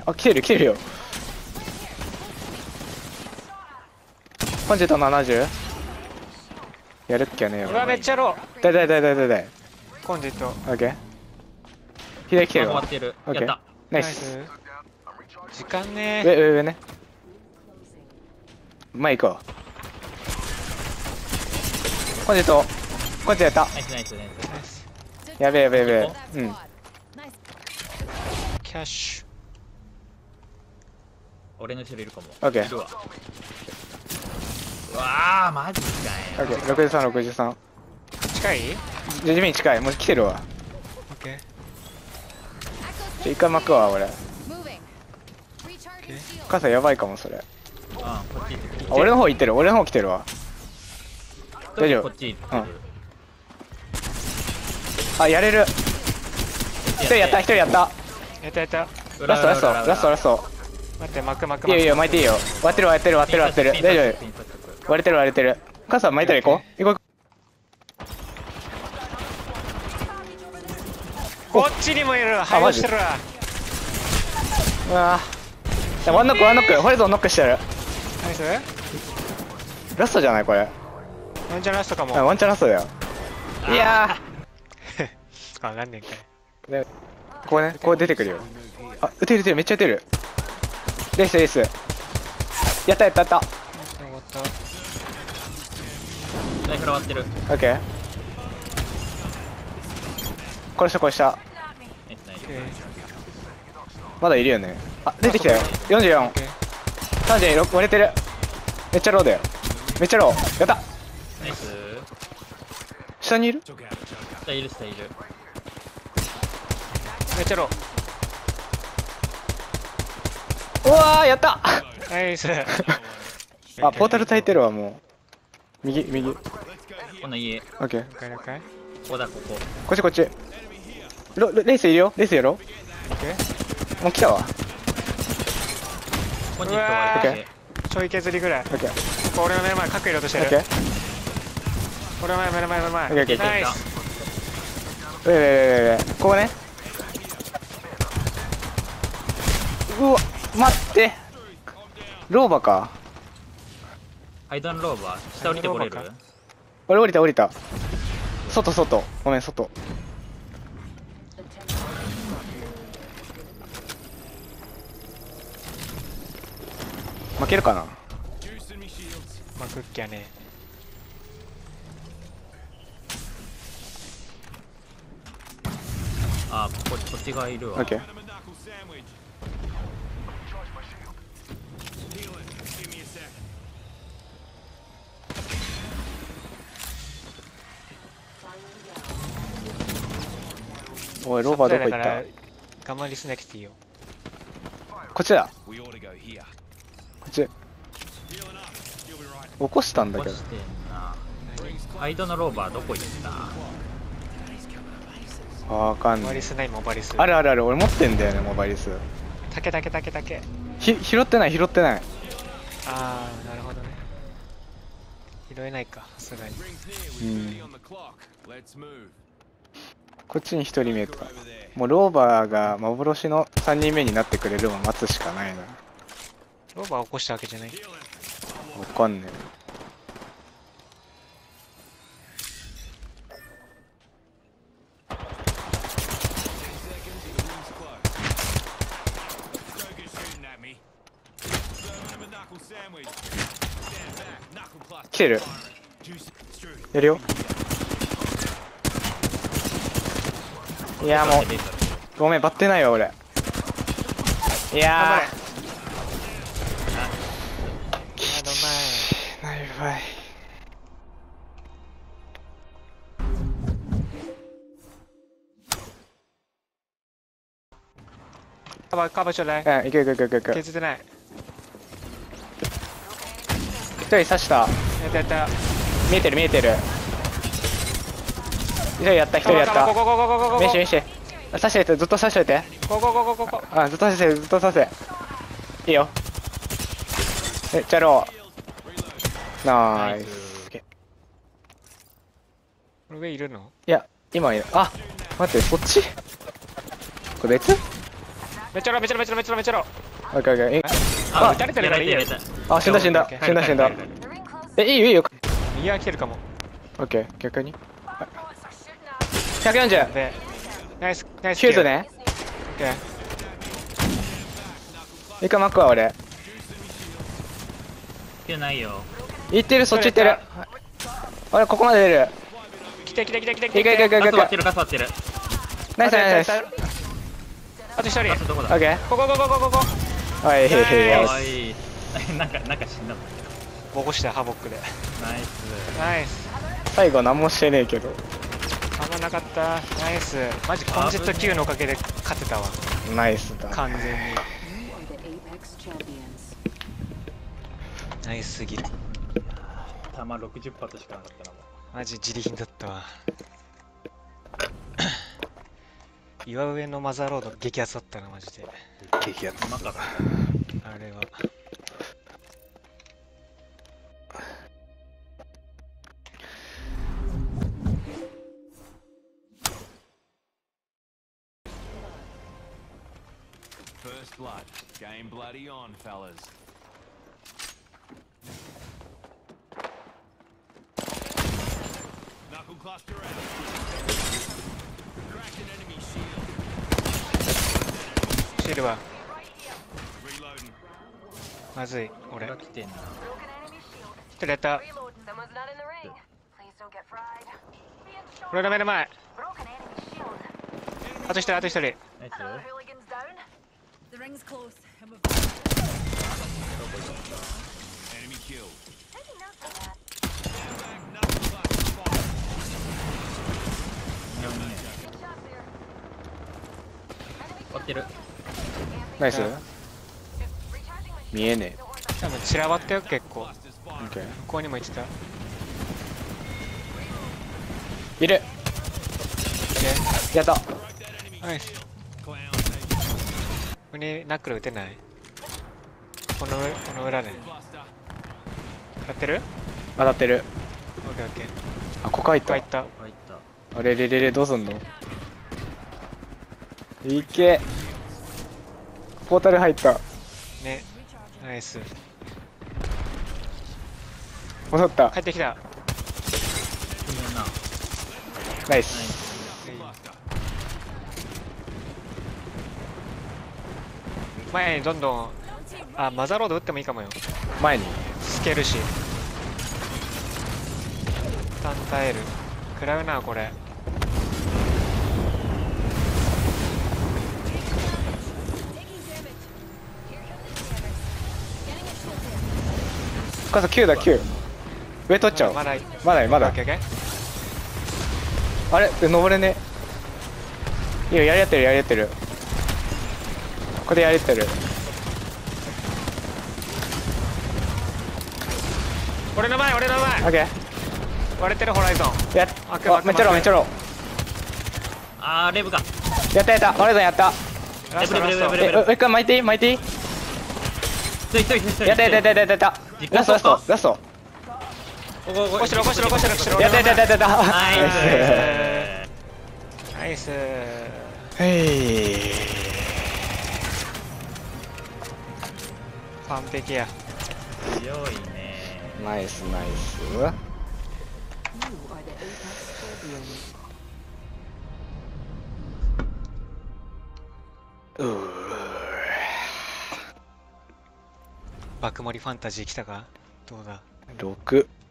あ、来てる来てるよ。コンジェット70。やるっけねよ。 うわめっちゃロー。 だいだいだいだいだいだい。 コンジェット。 オッケー。左来てるわ。 終わってる。 オッケー。 やった。 ナイス。 時間ね上上上ね。前行こう。コンジェット。コンジェットやっナイスナイスナイス。 た。やべえやべえやべえ。うん。 キャッシュ。 俺の後ろいるかも。 オッケー。 いるわ。うわあ、マジかよ。 オッケー。63、63。 近い？ 地面に近い。もう来てるわ。 オッケー。 一回巻くわ、俺。 Moving. 傘やばいかも、それ。 あ、こっち行ってる。 あ、俺の方行ってる。俺の方来てるわ。大丈夫。 こっち行ってる。 あ、やれる。一人やった、一人やった。 やったやった。 ラスト、ラスト、ラスト、ラスト。 待って巻く巻くいいよいいよ、巻いていいよ。割ってる割ってる割ってる割ってる。大丈夫。割れてる割れてる。傘巻いたら行こう。行こう。 こっちにもいる。 マジ早してるわ。 うわぁ。ワンノックワンノック。ホリゾンノックしてる。 ナイス？ ラストじゃないこれ。 ワンチャンラストかも。 ワンチャンラストだよ。いやわかんねんかい。 ー。ここね、こう出てくるよ。あ、撃てる撃てる、めっちゃ撃てる。レースレース。やったやったやった。 終わった。 ライフル割ってる。 オッケー。殺した殺した。 ナイスナイス。 まだいるよね。あ、出てきたよ。44。36割れてる。めっちゃローだよ。めっちゃロー。やった。 ナイス。 下にいる？ 下いる下いる。 めっちゃロうわー、やったー。ナイス。 あ、ポータル焚いてるわ、もう。右、右。オこの家。 ッケー。 了解了解。 ここだここ。 こっちこっち。レースいるよ。レースやろオッケー。 う。もう来たわ。 コンジェット割れて。 ちょい削りぐらい。 オッケー。 ここ俺の目の前角入れようとしてる。 オッケー。 俺の前目の前目の前。 オッケーオッケーナイス。 ウェイウェイウェイウェイ。ここね。うわ、待って。ローバか。 アイドンローバー。下降りてこれる？ 俺降りた降りた。外外。ごめん、外。負けるかな。 まあクッキャね。 あ、こっち側いるわ。 オッケー。おい、ローバーどこ行った？ 我慢リスなくていいよ。 こっちだ。こっち。起こしたんだけど。 起こしてんな。アイドのローバーどこ行った？ わかんない。 モバリスないモバリス。 あるあるある、俺持ってんだよね、モバイルス。 竹竹竹竹。 拾ってない、拾ってない。 ああ、なるほどね。拾えないか、さすがに。 うん。こっちに1人見えた。もうローバーが幻の3人目になってくれるのを待つしかないな。 ローバー起こしたわけじゃない。 わかんねえ。来てる。やるよ。いやもうごめん、バッテないわ俺。いやーナイファイ。 カバーちょうだい。 うん、いくいくいくいくいく。 削ってない。 一人刺した。 やったやった。 見えてる見えてる。一人やった、一人やった。見して見して。刺してて、ずっと刺してて。 ここ。 あ、ずっと刺せ、ずっと刺せ。いいよ。めっちゃロー。ナイス。 上いるの？ いや、今いる。あ、待って、そっちこれ別めっちゃろめっちゃろめっちゃろめっちゃろめっちゃろ。 オッケーオッケー。 あ、 あ撃たれてるからいいよ。 あ、死んだ死んだ。死んだ死んだ。 入るいいよいいよ。 右は来てるかも。 オッケー、逆に。140。 で、ナイス、ナイス。 シュート。ね。 オッケー。 一回マックは俺。 キューないよ。 行ってる、そっち行ってる。俺、ここまで出る。 来て来て来て来て来いて。 けいけいけいけいけ。 ガス割ってる、ガス割ってる。 ナイスナイスナイス。 あと一人。 ガスどこだ。 オッケー。 ここここここここ。 はい、へいへいナイスよし。 おい。なんか死んだもん。 ボコしたハボックで。 ナイス。 ナイス。 最後何もしてねえけど。 あんまなかった。ナイス。マジコンジェット Q のおかげで勝てたわ。 ナイスだ。 完全に。 You are the Apex champions. ナイスすぎる。 弾60発しかなかったな。 マジ自利品だったわ。岩上のマザーロード激アツだったなマジで。 激アツ。 うまかった。 あれは。 First blood. Game bloody on, fellas. Knuckle cluster out. Cracked an enemy shield. シールは Reloading. まずい。俺。 が来てんな。 一人やった。 Someone's not in the ring. Please don't get fried. 俺の目の前。 Broken enemy shield. あと一人あと一人。 ナイス。 Hooligans down. The ring's close, and we've Enemy killed. Taking notes on that. Knuckle cluster spot. 割ってる。 ナイス。 Recharging my 見えね多分散らばったよ結構。 え。オッケー。 向こうにも行ってた。オッいる。 ケやった。 ー。ナイス。 Clown taken. ここにナックル打てない。この裏で。 Cluster. やってる？ 当たってる。 オッケーオッケー。 あ、ここ入ったここ入。った。 入った。 あれれれれ、どうすんの。いけ。ポータル入った。 ね。ナイス。 戻った帰。ってきた。 ごめんな。 ナイス。 前にどんどん。あ、マザーロード打ってもいいかもよ。 前に。 スケるし。一旦耐える。食らうなこれ。 深さ9だ9。上取っちゃおう。 まだまだいまだオッ。ケーオッケー。 あれ登れねえ。いいよ、やり合ってるやり合ってる。ここでやり合ってる。 俺の前俺のオッ前。 ケ割れてるホライゾン。 ー。やっあくまくめっちゃろめっちゃろ。 あー、レブか。 やったやった。ホライゾンやった。 ラストラスト。 レベル一回巻いていい巻いていい。 一人。 やったやったやったやったやった。 実行ラストラストラスト。 起こしろこしろこしろこしろ。 やったやったやったやった。 ナナイイナイス。 へい。 完璧や。 ス。強いね。 ナイスナイス。 You are the Apex champions. 爆盛りファンタジー来たか？どうだ？ 6。